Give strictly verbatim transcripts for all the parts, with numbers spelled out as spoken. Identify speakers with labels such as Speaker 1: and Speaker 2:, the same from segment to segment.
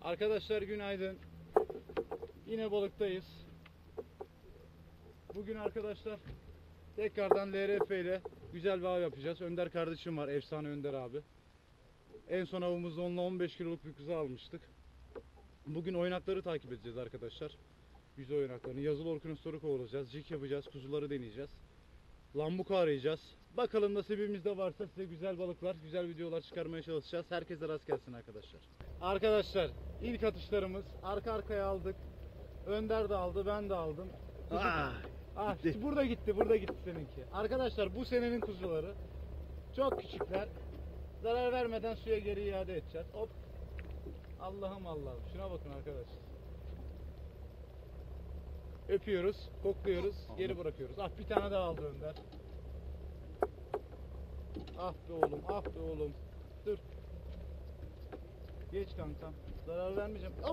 Speaker 1: Arkadaşlar günaydın. Yine balıktayız. Bugün arkadaşlar tekrardan L R F ile güzel bir av yapacağız. Önder kardeşim var, efsane Önder abi. En son avımızda onunla on beş kiloluk bir kuzu almıştık. Bugün oynakları takip edeceğiz arkadaşlar. Yüz oynaklarını, yazılı orkinosları kovalayacağız. Jig yapacağız, kuzuları deneyeceğiz. Lambuka arayacağız. Bakalım nasibimizde varsa size güzel balıklar, güzel videolar çıkarmaya çalışacağız. Herkese rast gelsin arkadaşlar. Arkadaşlar ilk atışlarımız arka arkaya aldık. Önder de aldı, ben de aldım. Kuzu... Ah, ah işte burada gitti, burada gitti seninki. Arkadaşlar bu senenin kuzuları çok küçükler. Zarar vermeden suya geri iade edeceğiz. Hop. Allah'ım Allah'ım. Şuna bakın arkadaşlar. Öpüyoruz, kokluyoruz, geri bırakıyoruz. Ah bir tane daha aldı Önder. Ah be oğlum, ah be oğlum. Dur. Geç kankam. Zarar vermeyeceğim. Hop.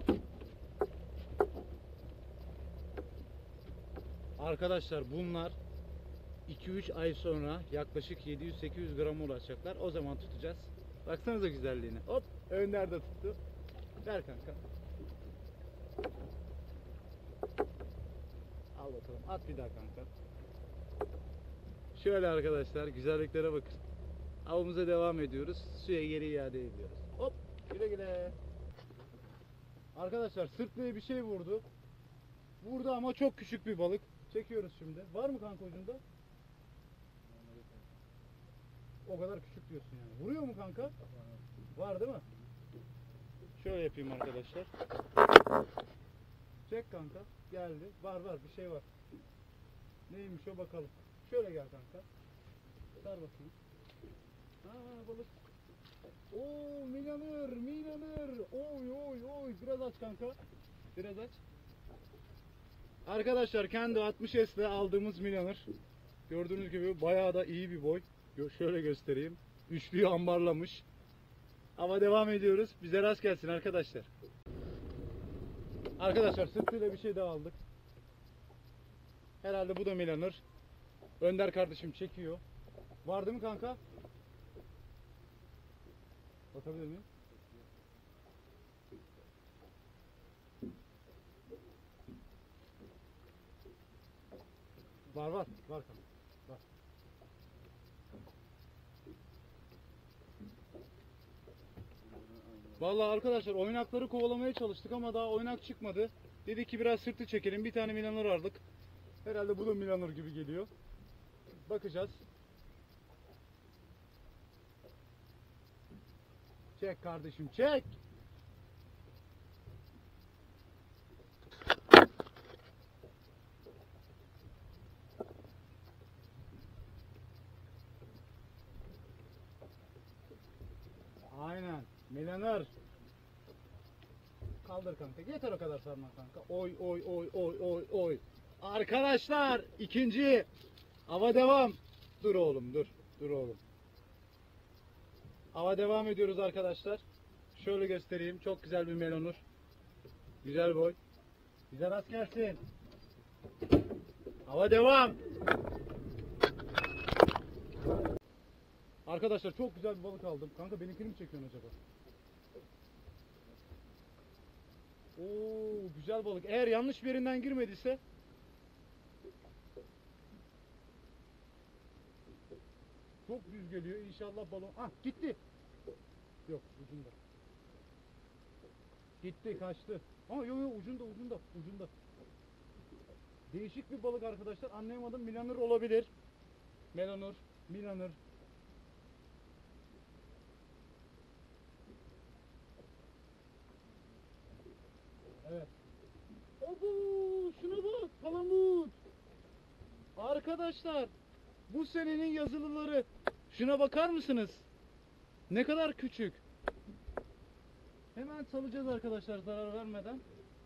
Speaker 1: Arkadaşlar bunlar iki üç ay sonra yaklaşık yedi yüz sekiz yüz gram ulaşacaklar. O zaman tutacağız. Baksanıza güzelliğine. Hop. Önder de tuttu. Ver kanka. Al bakalım. At bir daha kanka. Şöyle arkadaşlar güzelliklere bakın. Avımıza devam ediyoruz. Suya geri iade ediyoruz. Hop. Güle güle. Arkadaşlar sırtlıya bir şey vurdu. Vurdu ama çok küçük bir balık. Çekiyoruz şimdi. Var mı kanka ucunda? O kadar küçük diyorsun yani. Vuruyor mu kanka? Var değil mi? Şöyle yapayım arkadaşlar. Çek kanka. Geldi. Var var bir şey var. Neymiş o bakalım. Şöyle gel kanka. Sar bakayım. Aa balık. Oo milanır milanır. Oy oy oy. Biraz aç kanka. Biraz aç. Arkadaşlar kendi altmış S'le aldığımız milanır. Gördüğünüz gibi bayağı da iyi bir boy. Şöyle göstereyim. Üçlüyü ambarlamış. Ama devam ediyoruz. Bize rast gelsin arkadaşlar. Arkadaşlar sırtıyla bir şey daha aldık. Herhalde bu da milanır. Önder kardeşim çekiyor. Var değil mi kanka? Bakabilir miyim? Var var. Var kanka. Var. Vallahi arkadaşlar oynakları kovalamaya çalıştık ama daha oynak çıkmadı. Dedik ki biraz sırtı çekelim. Bir tane milanır aldık. Herhalde bu da milanır gibi geliyor. Bakacağız. Çek kardeşim çek. Aynen. Milanır. Kaldır kanka. Yeter o kadar sarma kanka. Oy oy oy oy oy oy. Arkadaşlar ikinci. Hava devam. Dur oğlum dur. Dur oğlum. Hava devam ediyoruz arkadaşlar. Şöyle göstereyim. Çok güzel bir melonur. Güzel boy. Bize rast gelsin. Hava devam. Arkadaşlar çok güzel bir balık aldım. Kanka benimkini mi çekiyorsun acaba? Oo güzel balık. Eğer yanlış bir yerinden girmediyse çok düz geliyor. İnşallah balon. Ah gitti. Yok ucunda. Gitti kaçtı. Ama yok yok ucunda ucunda ucunda. Değişik bir balık arkadaşlar. Anlayamadım. Milanır olabilir. Melanur, milanır. Evet. Obo, şuna bak palamut. Arkadaşlar bu senenin yazılıları. Şuna bakar mısınız? Ne kadar küçük. Hemen salacağız arkadaşlar zarar vermeden.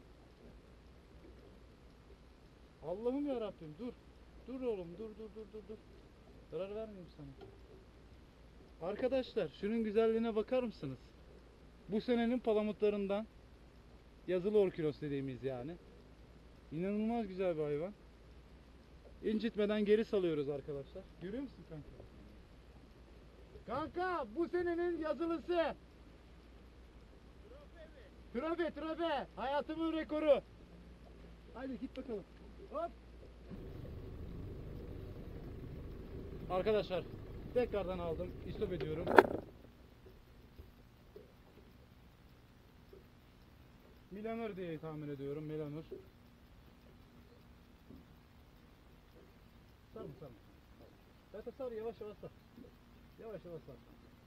Speaker 1: Allah'ım ya Rabbim dur. Dur oğlum dur dur dur dur dur. Zarar vermeyeyim sana. Arkadaşlar şunun güzelliğine bakar mısınız? Bu senenin palamutlarından. Yazılı orkinos dediğimiz yani. İnanılmaz güzel bir hayvan. İncitmeden geri salıyoruz arkadaşlar. Görüyor musun kanka? Kanka bu senenin yazılısı. Trafe trafe. Hayatımın rekoru. Haydi git bakalım. Hop. Arkadaşlar tekrardan aldım. İstop ediyorum. Milanur diye tahmin ediyorum. Milanur. Sar mı sar mı? Zaten sar, yavaş yavaş sar. Yavaş yavaş sar.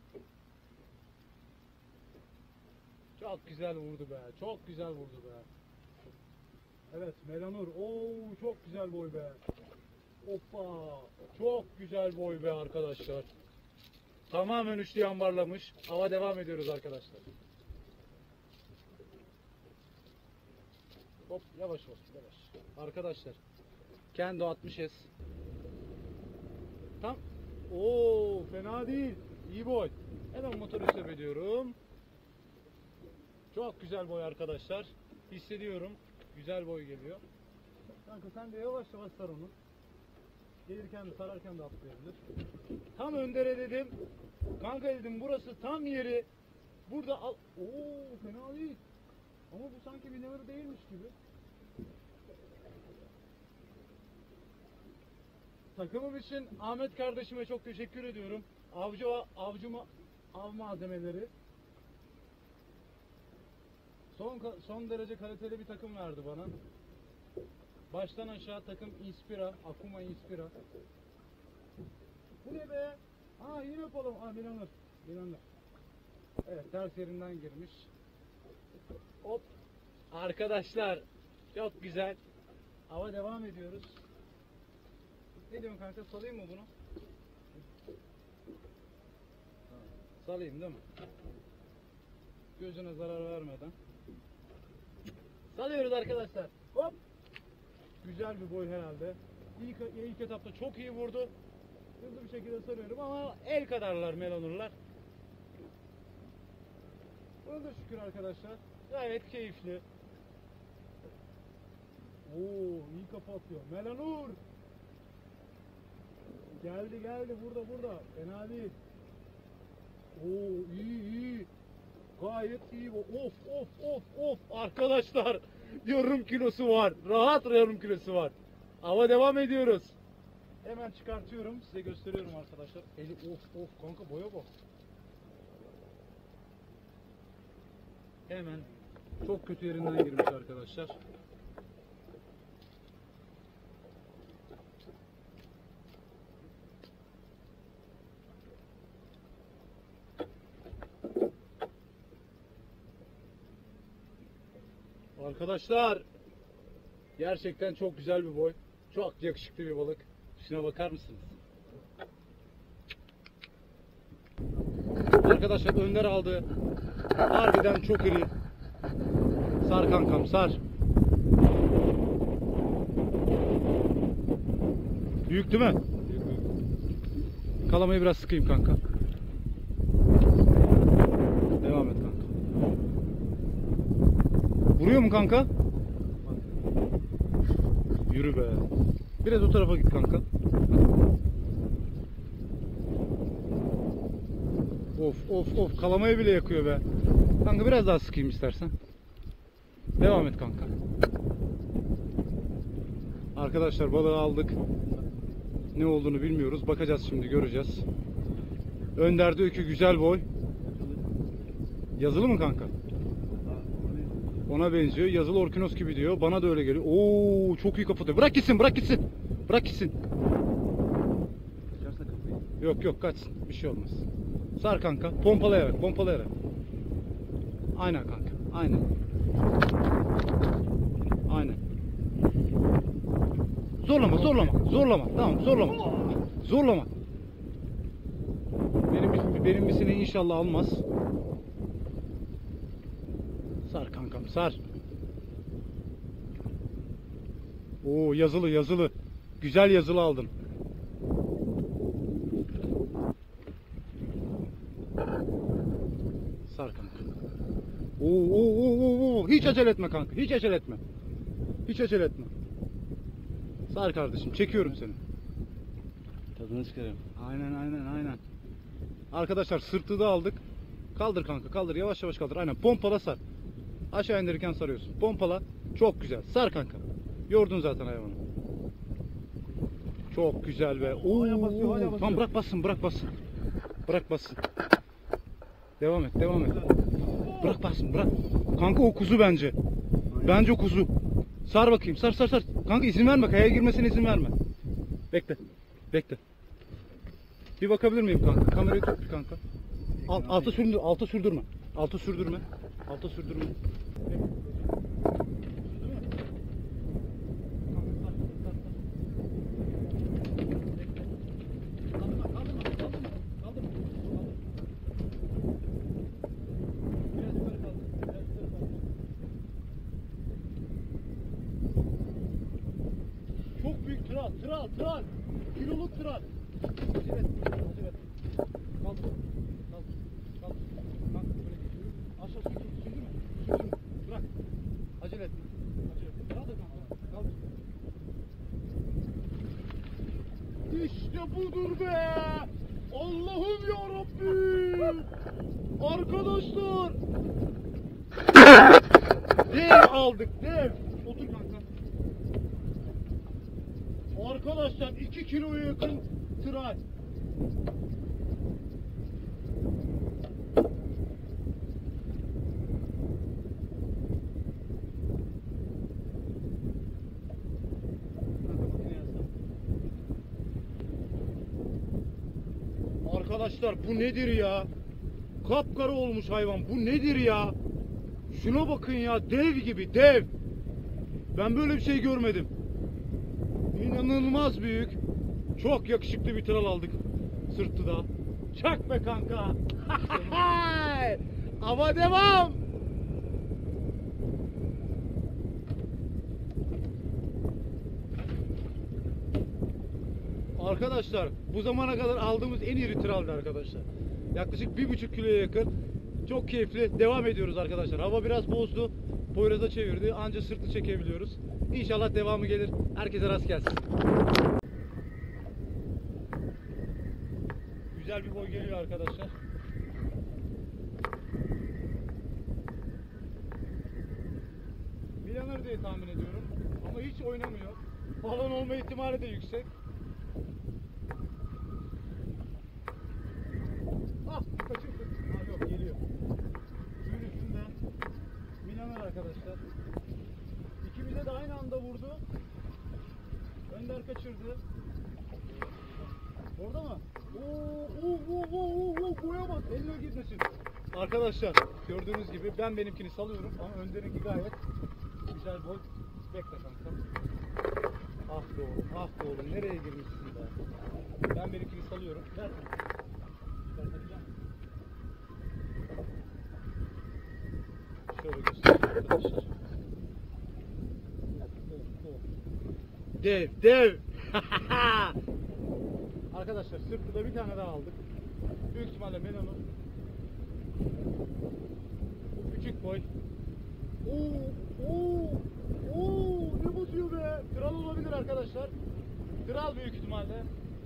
Speaker 1: Çok güzel vurdu be. Çok güzel vurdu be. Evet Melanur. Oo çok güzel boy be. Hoppa. Çok güzel boy be arkadaşlar. Tamamen üçlü yambarlamış. Hava devam ediyoruz arkadaşlar. Hop yavaş ol yavaş. Arkadaşlar. Kendo altmış S. Tam. Oo fena değil. İyi boy. Hemen motoru stop ediyorum. Çok güzel boy arkadaşlar. Hissediyorum. Güzel boy geliyor. Kanka sen de yavaş yavaş sar onu. Gelirken de sararken de atlayabilir. Tam öndere dedim. Kanka dedim burası tam yeri. Burada al. Oo fena değil. Ama bu sanki bir never değilmiş gibi. Takımım için Ahmet kardeşime çok teşekkür ediyorum. Avcı avcıma av malzemeleri. Son son derece kaliteli bir takım verdi bana. Baştan aşağı takım Inspira, Akuma Inspira. Bu ne be? Aa yine yapalım. Aa Milanur. Milanur. Evet ters yerinden girmiş. Hop. Arkadaşlar çok güzel. Hava devam ediyoruz. Ne diyorsun kanka, salayım mı bunu? Salayım değil mi? Gözüne zarar vermeden. Salıyoruz arkadaşlar. Hop. Güzel bir boy herhalde. İlk, ilk etapta çok iyi vurdu. Hızlı bir şekilde sarıyorum ama el kadarlar Melanurlar. Buna da şükür arkadaşlar. Gayet keyifli. Oo, iyi kafa atıyor. Melanur. Geldi geldi burada burada. Fena değil. Oo iyi iyi. Gayet iyi. Of of of of. Arkadaşlar yarım kilosu var. Rahat yarım kilosu var. Hava devam ediyoruz. Hemen çıkartıyorum. Size gösteriyorum arkadaşlar. Eli of of kanka boya bak. Hemen çok kötü yerinden girmiş arkadaşlar. Arkadaşlar gerçekten çok güzel bir boy. Çok yakışıklı bir balık. Şuna bakar mısınız? Arkadaşlar Önder aldı. Harbiden çok iri. Sar kankam sar. Büyük değil mi? Kalamayı biraz sıkayım kanka. Devam et kanka. Vuruyor mu kanka? Yürü be. Biraz o tarafa git kanka. Of of of, kalamayı bile yakıyor be. Kanka biraz daha sıkayım istersen. Devam et kanka. Arkadaşlar balığı aldık. Ne olduğunu bilmiyoruz. Bakacağız şimdi, göreceğiz. Önder'de öykü güzel boy. Yazılı mı kanka? Ona benziyor. Yazılı orkinos gibi diyor. Bana da öyle geliyor. Oo çok iyi kapatıyor. Bırak gitsin, bırak gitsin. Bırak gitsin. Yok yok kaçsın. Bir şey olmaz. Sar kanka. Pompalayarak, pompalayarak. Aynen kanka. Aynen. Aynen. Zorlama, zorlama. Zorlama. Tamam, zorlama. Zorlama. Benim benim misini inşallah almaz. Sar kankam, sar. Oo yazılı, yazılı. Güzel yazılı aldım. Sar kanka. Oo, oo, oo, oo. Hiç acele etme kanka. Hiç acele etme. Hiç acele etme. Sar kardeşim. Çekiyorum seni.
Speaker 2: Tadını çıkarıyorum.
Speaker 1: Aynen aynen aynen. Arkadaşlar sırtı da aldık. Kaldır kanka, kaldır. Yavaş yavaş kaldır. Aynen. Pompala sar. Aşağı indirirken sarıyorsun. Pompala. Çok güzel. Sar kanka. Yordun zaten hayvanı. Çok güzel be. Oo,
Speaker 3: Hala basıyor, hala basıyor.
Speaker 1: tamam bırak bassın, bırak bassın. Bırak bassın. Devam et, devam et. Bırak bassın, bırak. Kanka o kuzu bence. Bence o kuzu. Sar bakayım, sar sar sar. Kanka izin verme, kayaya girmesine izin verme. Bekle, bekle. Bir bakabilir miyim kanka? Kamerayı tut bir kanka. Alt, alta sürdür, alta sürdürme. Alta sürdürme. Alta sürdürme. Çok büyük tral, tral, tral. Kiloluk tral. Acele et, acele et. Kaldır, kaldır, kaldır. Kalk, böyle geçiyorum. Aşağı sürdür, sürdürme. Sürdürme, bırak. Acele et. Acele et. Kaldır kanka, kaldır. İşte budur be! Allah'ım yarabbim! Arkadaşlar! Dev aldık, dev! Otur kanka. Arkadaşlar iki kiloya yakın tral. Arkadaşlar bu nedir ya? Kapkara olmuş hayvan. Bu nedir ya? Şuna bakın ya, dev gibi dev. Ben böyle bir şey görmedim. İnanılmaz büyük. Çok yakışıklı bir tral aldık. Sırtı da. Çak be kanka. Ama devam. Arkadaşlar bu zamana kadar aldığımız en iri traldi arkadaşlar. Yaklaşık bir buçuk kiloya yakın. Çok keyifli. Devam ediyoruz arkadaşlar. Hava biraz bozdu. Poyraz'a çevirdi. Anca sırtı çekebiliyoruz. İnşallah devamı gelir. Herkese rast gelsin. Güzel bir boy geliyor arkadaşlar. Milanır diye tahmin ediyorum. Ama hiç oynamıyor. Balon olma ihtimali de yüksek. Ah kaçırdı. Ha yok geliyor. Suyun üstünden Milanır arkadaşlar. İkimize de aynı anda vurdu. Önder kaçırdı. Orada mı? Oo, oo, oo, oo, oo, boya bak. Eline gitmesin. Arkadaşlar gördüğünüz gibi ben benimkini salıyorum ama Önder'inki gayet güzel boy. Bekle kanka. Ah be oğlum, ah be oğlum. Nereye girmişsin be? Ben benimkini salıyorum. Ver kanka. Çıkartacağım. Şöyle göstereyim arkadaşlar. Dev, dev. Arkadaşlar sırtında bir tane daha aldık. Büyük ihtimalle Melano. Bu küçük boy. Oo, oo, oo, ne batıyor be? Kral olabilir arkadaşlar. Kral büyük ihtimalle.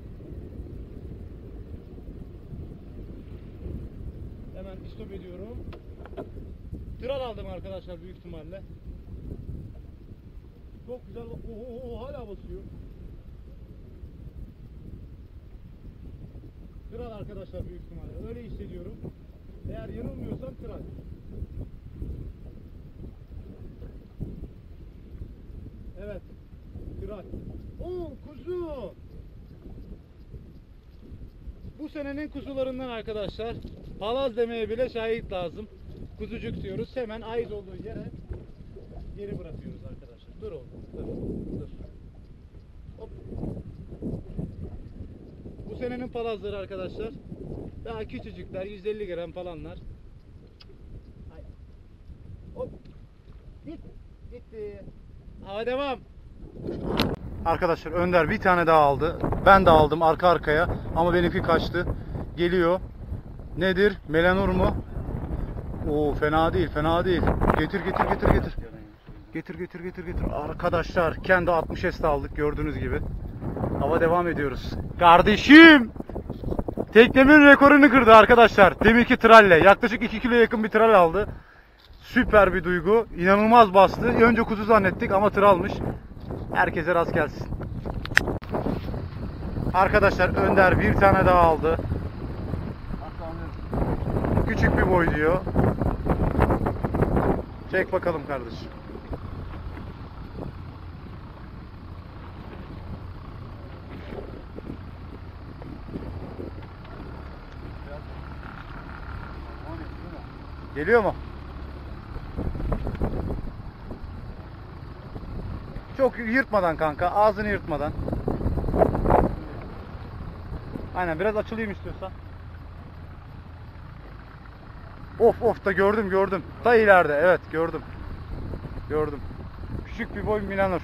Speaker 1: Hemen stop ediyorum. Kral aldım arkadaşlar büyük ihtimalle. Çok güzel. Oo, oo, hala basıyor. Kral arkadaşlar büyük ihtimalle. Öyle hissediyorum. Eğer yanılmıyorsam kral. Evet. Kral. Oo kuzu. Bu senenin kuzularından arkadaşlar. Palaz demeye bile şahit lazım. Kuzucuk diyoruz. Hemen ait olduğu yere geri bırakıyoruz arkadaşlar. Dur oğlum. Dur. Dur. Hop. Bu senenin palazları arkadaşlar. Daha küçücükler. yüz elli gram falanlar. Ay. Hop. Git. Gitti. Hava devam. Arkadaşlar Önder bir tane daha aldı. Ben de aldım arka arkaya. Ama benimki kaçtı. Geliyor. Nedir? Melanur mu? Oo fena değil, fena değil. Getir getir getir getir. Getir getir getir getir. Arkadaşlar kendi altmış S'te aldık gördüğünüz gibi. Hava devam ediyoruz. Kardeşim! Teknemin rekorunu kırdı arkadaşlar. Deminki tralle. Yaklaşık iki kiloya yakın bir tral aldı. Süper bir duygu. İnanılmaz bastı. Önce kuzu zannettik ama tır almış. Herkese rast gelsin. Arkadaşlar Önder bir tane daha aldı. Küçük bir boy diyor. Çek bakalım kardeşim. Geliyor mu? Çok yırtmadan kanka, ağzını yırtmadan. Aynen, biraz açılayım istiyorsan. Of of da gördüm gördüm. Ta ileride, evet gördüm. Gördüm. Küçük bir boy Milanur.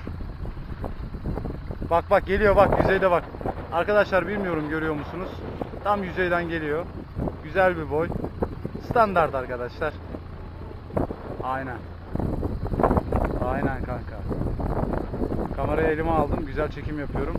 Speaker 1: Bak bak geliyor, bak yüzeyde bak. Arkadaşlar bilmiyorum görüyor musunuz? Tam yüzeyden geliyor. Güzel bir boy. Standart arkadaşlar. Aynen. Aynen kanka. Kamerayı elime aldım. Güzel çekim yapıyorum.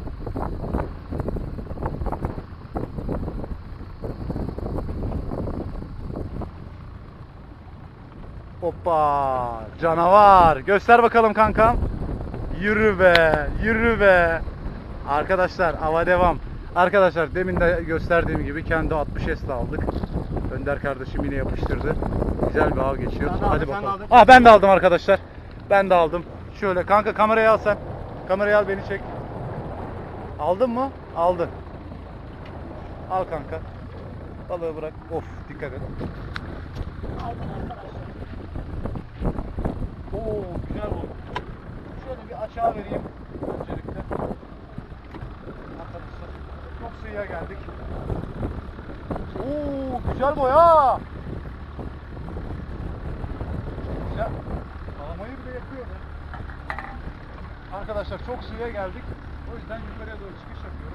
Speaker 1: Hoppa! Canavar! Göster bakalım kankam. Yürü be! Yürü be! Arkadaşlar ava devam. Arkadaşlar demin de gösterdiğim gibi kendi altmış S'le aldık. Önder kardeşim yine yapıştırdı. Güzel bir av geçiyoruz.
Speaker 2: Sen de
Speaker 1: Hadi
Speaker 2: aldın, sen de
Speaker 1: bakalım.
Speaker 2: aldın.
Speaker 1: Ah ben de aldım arkadaşlar. Ben de aldım. Şöyle kanka kamerayı al sen. Kamerayı al, beni çek. Aldın mı? Aldın. Al kanka. Balığı bırak. Of dikkat et. Aldım arkadaşlar. Oo güzel oldu. Şöyle bir açığa vereyim öncelikle. Arkadaşlar çok sıyıya geldik. Oo güzel boy ha. Güzel. Kalamayı bile yapıyor be. Arkadaşlar çok suya geldik. O yüzden yukarıya doğru çıkış yapıyorum.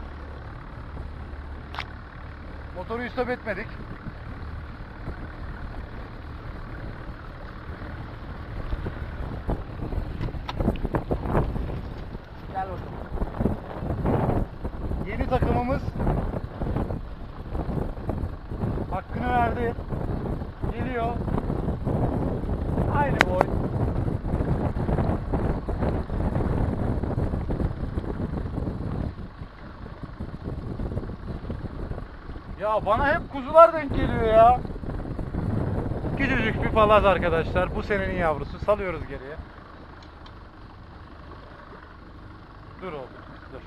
Speaker 1: Motoru stop etmedik. Gel bakalım. Yeni takımımız hakkını verdi. Geliyor. Aynı boy. Ya bana hep kuzular denk geliyor ya. Küçücük bir palaz arkadaşlar. Bu senenin yavrusu. Salıyoruz geriye. Dur oğlum. Dur.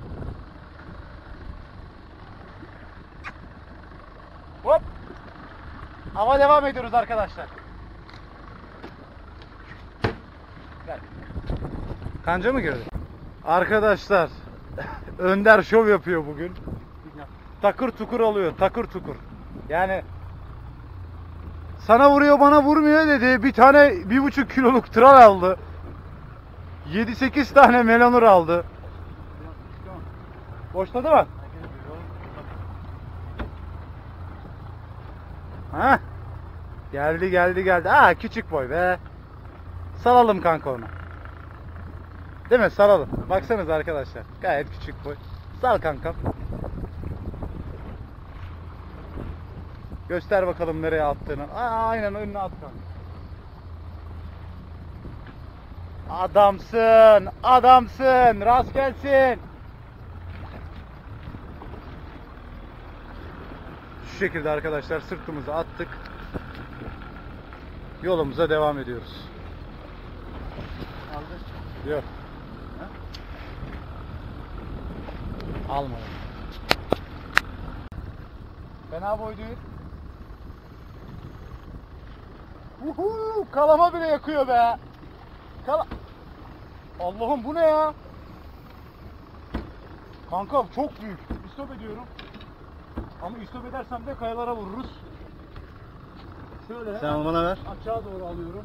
Speaker 1: Hop. Hava devam ediyoruz arkadaşlar. Gel. Kanca mı girdi? Arkadaşlar Önder şov yapıyor bugün. Takır tukur alıyor, takır tukur. Yani sana vuruyor bana vurmuyor dedi. Bir tane bir buçuk kiloluk tral aldı. Yedi sekiz tane melanur aldı. Boşladı mı? Ha? Geldi geldi geldi. Aa küçük boy be. Salalım kanka onu. Değil mi? Salalım. Baksanıza arkadaşlar. Gayet küçük boy. Sal kankam. Göster bakalım nereye attığını. Aa, aynen önüne at kanka. Adamsın. Adamsın. Rast gelsin. Şu şekilde arkadaşlar sırtımızı attık. Yolumuza devam ediyoruz. Aldı. Yok. Almadım. Fena boy değil. Uhu, kalama bile yakıyor be. Kala... Allah'ım bu ne ya? Kankam çok büyük. İstop ediyorum. Ama istop edersem de kayalara vururuz. Şöyle
Speaker 2: Sen bana ver.
Speaker 1: aşağı doğru alıyorum.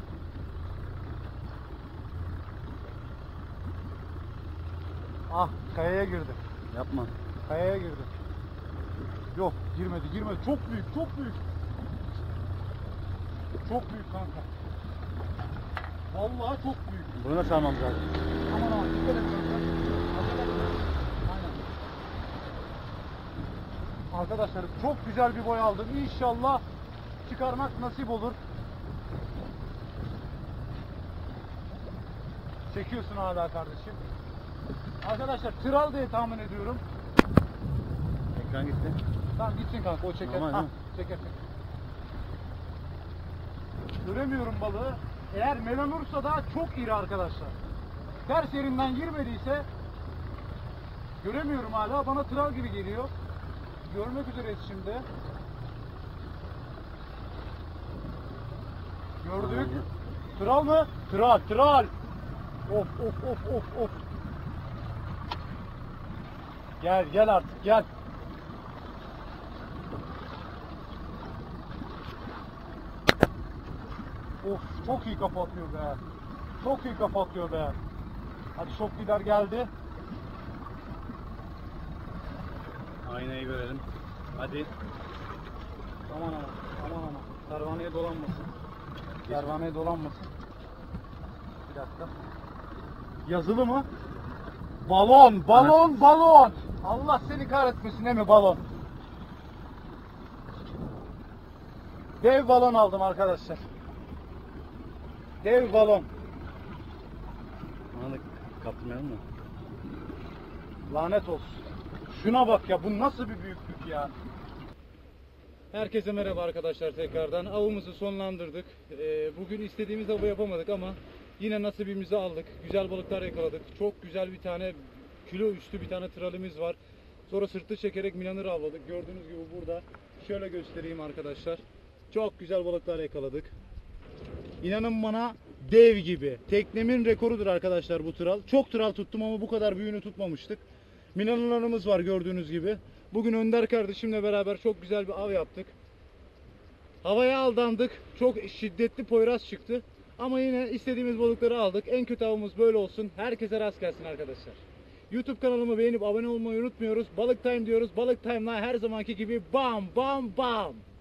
Speaker 1: Ah kayaya girdi.
Speaker 2: Yapma.
Speaker 1: Kayaya girdi. Yok girmedi girmedi. Çok büyük çok büyük. Çok büyük kanka. Vallahi çok büyük.
Speaker 2: Bunu nasıl almam lazım?
Speaker 1: Aman aman dikkat et kanka. Aynen. Arkadaşlar çok güzel bir boy aldım. İnşallah çıkarmak nasip olur. Çekiyorsun hala kardeşim. Arkadaşlar tral diye tahmin ediyorum.
Speaker 2: Ekran gitti.
Speaker 1: Tamam gitsin kanka, o çeker.
Speaker 2: Normal
Speaker 1: Ha,
Speaker 2: değil mi?
Speaker 1: çeker çeker. Göremiyorum balığı. Eğer melanursa da çok iri arkadaşlar. Ters yerinden girmediyse göremiyorum hala. Bana tral gibi geliyor. Görmek üzereyiz şimdi. Gördük. Tral mı? Tral, tral. Of of of of of. Gel gel artık gel. Of, çok iyi kafa atıyor be. Çok iyi kafa atıyor be. Hadi şok lider geldi.
Speaker 2: Aynayı görelim. Hadi.
Speaker 1: Aman aman aman aman. Pervaneye dolanmasın. Pervaneye dolanmasın. Bir dakika. Yazılı mı? Balon, balon, balon. Allah seni kahretmesin, değil mi balon? Dev balon aldım arkadaşlar. Dev balon.
Speaker 2: Bana da kaptırmayalım mı?
Speaker 1: Lanet olsun. Şuna bak ya, bu nasıl bir büyüklük ya. Herkese merhaba arkadaşlar tekrardan. Avımızı sonlandırdık. Ee, bugün istediğimiz avı yapamadık ama yine nasibimizi aldık. Güzel balıklar yakaladık. Çok güzel bir tane kilo üstü bir tane tralimiz var. Sonra sırtı çekerek milanır avladık. Gördüğünüz gibi burada. Şöyle göstereyim arkadaşlar. Çok güzel balıklar yakaladık. İnanın bana dev gibi. Teknemin rekorudur arkadaşlar bu tral. Çok tral tuttum ama bu kadar büyüğünü tutmamıştık. Minanlarımız var gördüğünüz gibi. Bugün Önder kardeşimle beraber çok güzel bir av yaptık. Havaya aldandık. Çok şiddetli poyraz çıktı. Ama yine istediğimiz balıkları aldık. En kötü avımız böyle olsun. Herkese rast gelsin arkadaşlar. YouTube kanalımı beğenip abone olmayı unutmuyoruz. Balık Time diyoruz. Balık Time'la her zamanki gibi bam bam bam.